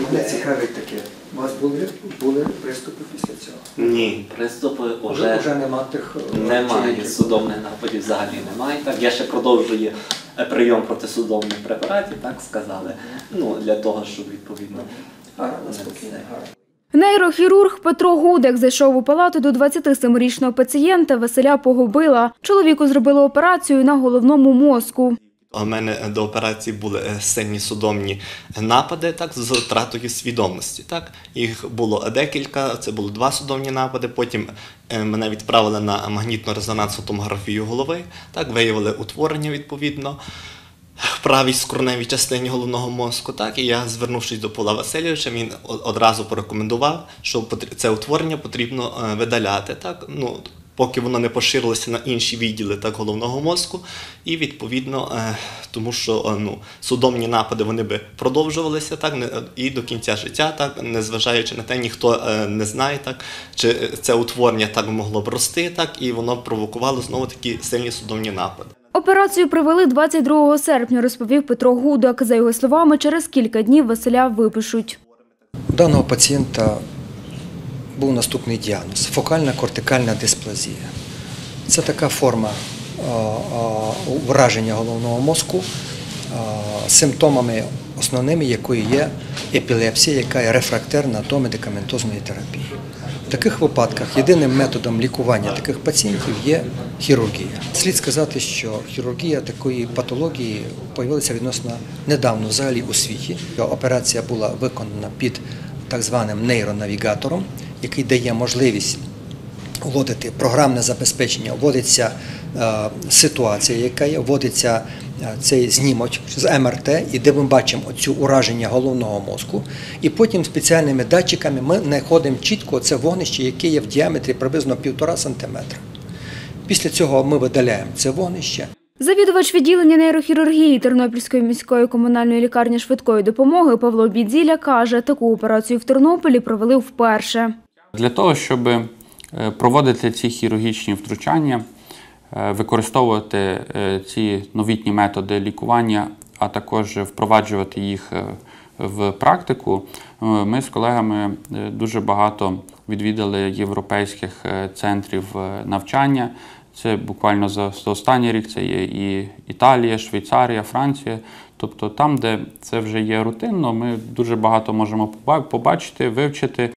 Мене цікавить таке. У вас були приступи після цього? Ні, приступи вже нема тих немає, судомних нападів взагалі немає. Так, я ще продовжую прийом протисудомних препаратів, так сказали, для того, щоб відповідно... Нейрохірург Петро Гудек зайшов у палату до 27-річного пацієнта Василя Погубила. Чоловіку зробили операцію на головному мозку. У мене до операції були сильні судомні напади, так, з втратою свідомості. Так. Їх було декілька, це було 2 судомні напади, потім мене відправили на магнітно-резонансну томографію голови, так, виявили утворення відповідно в правій скроневій частині головного мозку. Так, і я, звернувшись до Павла Васильовича, він одразу порекомендував, що це утворення потрібно видаляти. Так, поки воно не поширилося на інші відділи так, головного мозку. І відповідно, тому що судомні напади вони би продовжувалися так, і до кінця життя, так, незважаючи на те, ніхто не знає, так, чи це утворення так могло б рости, так, і воно провокувало знову такі сильні судомні напади. Операцію провели 22 серпня, розповів Петро Гудек. За його словами, через кілька днів Василя випишуть. У даного пацієнта був наступний діагноз – фокальна кортикальна дисплазія. Це така форма враження головного мозку, симптомами основними якої є епілепсія, яка є рефрактерна до медикаментозної терапії. В таких випадках єдиним методом лікування таких пацієнтів є хірургія. Слід сказати, що хірургія такої патології з'явилася відносно недавно взагалі у світі. Операція була виконана під так званим нейронавігатором, який дає можливість вводити програмне забезпечення, вводиться ситуація, яка є, вводиться цей знімок з МРТ, і де ми бачимо оцю ураження головного мозку. І потім спеціальними датчиками ми знаходимо чітко це вогнище, яке є в діаметрі приблизно 1,5 см. Після цього ми видаляємо це вогнище. Завідувач відділення нейрохірургії Тернопільської міської комунальної лікарні швидкої допомоги Павло Бідзіля каже, таку операцію в Тернополі провели вперше. Для того, щоб проводити ці хірургічні втручання, використовувати ці новітні методи лікування, а також впроваджувати їх в практику, ми з колегами дуже багато відвідали європейських центрів навчання. Це буквально за останній рік це є і Італія, Швейцарія, Франція. Тобто там, де це вже є рутинно, ми дуже багато можемо побачити, вивчити